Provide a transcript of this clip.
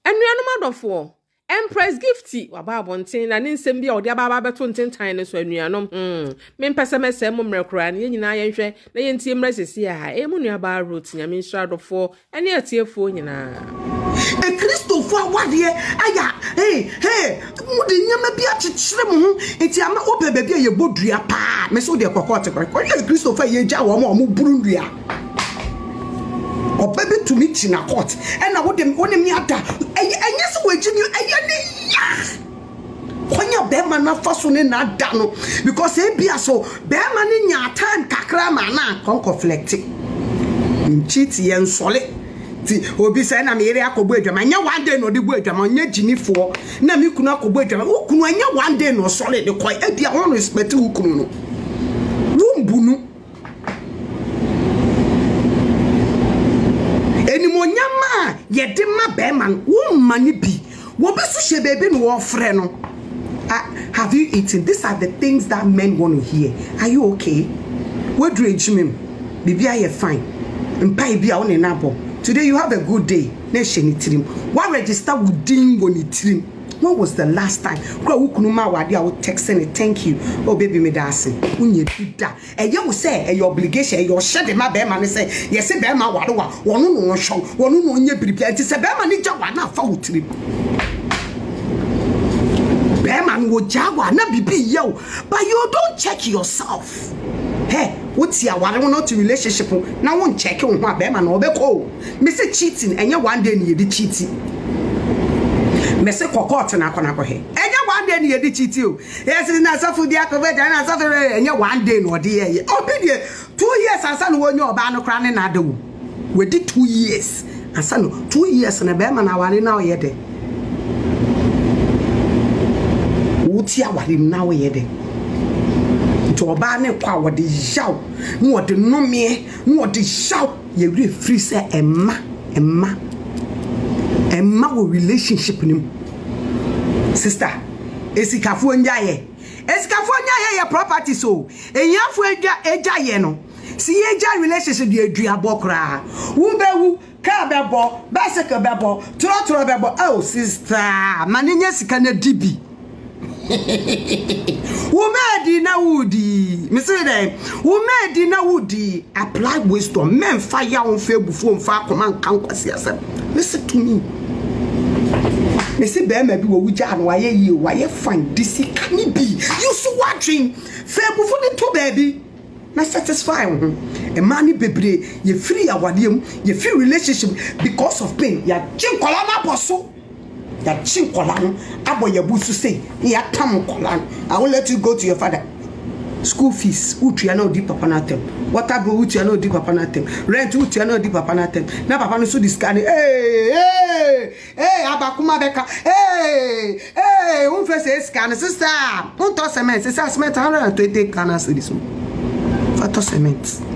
Anuanom adofo Empress Gifty waba bonten na Ensem bia odi ababa beto ntentan ne so anuanom me mpese mese mo mrekora ne nyina yenhwe na yentie mresesi ha e mu nuaba root nyame nhyira adofo ene atiefo nyina e Christopher awade aya mudi nyama bia chichire mo ho enti ama obebe bia ye bodua pa me so de kokot kokot Christopher ye gya wo mo burundua obebe to meet in a court and I would them on me at yes waging you Konya Bema na fasone na dano because e bia so Bema ni nya time kakra ma na kon conflict cheat yen sole ti obi say na me ere akobo adwama nya one day no de bo adwama nya ginifo na me kunu akobo adwama ukunu anya one day no sole de koy e bia won respect ukunu no wumbunu Nyama yede ma Bema wo mani bi wo be so she baby no wo frɛ no have you eaten? These are the things that men want to hear. Are you okay? What do you dream? Bibi are you fine? Mpa bia wo ne nabo. Today you have a good day. Na she ni tirim. What register within wo ni tirim? When was the last time? Kwa ukunuma wadi I would texting it. Thank you. Oh baby me dancing. Unye bida. And you will say your obligation. Your shade my Bema and say yes. Bema wadwa. Wanu no show. Wanu no nye prepare. It is a Bema ni jawa na fa utri. Bema no jawa na bibi yo. But you don't check yourself. Hey, what's your one not relationship? Now won't check on what Bema no be ko. Me say cheating and you one day you did cheating. Mese kokot na akona ko he enye one day na ye di cheat o yes na safu di akove na safu enye one day no de ye obi de 2 years asa no wonye oba no kra ne na adawu we di 2 years asa no 2 years na be ma na wale na oye de wuti awale na oye de nti oba ne kwa wode yaw no wode nomie no wode shaw ye re free say emma wo relationship nim sister esikafu njaye ye property so enyafu eja ye no si eja relationship de adua bokra wo bewu ka bebo baseke bebo tro bebo oh sister manenya sika na dibi Wumedi na wudi me say dem wumedi na wudi apply wisdom men fire on febufu on fa command kan kwase asem listen to me me say Bema bi wo wugya no waye yi waye fine disi kan bi you so watching febufu ni to baby na satisfy e man bebre ye free awadem ye free relationship because of pain ya chinkola na boso that chinkola aboye busu say ya tam kola I will let you go to your father school fees utua na odi papa na tem water bill utua na odi papa na tem rent utua na odi papa na tem na papa no so discard abakuma beka un face scan sister un to cement sister cement 120 Ghana cedis for to cement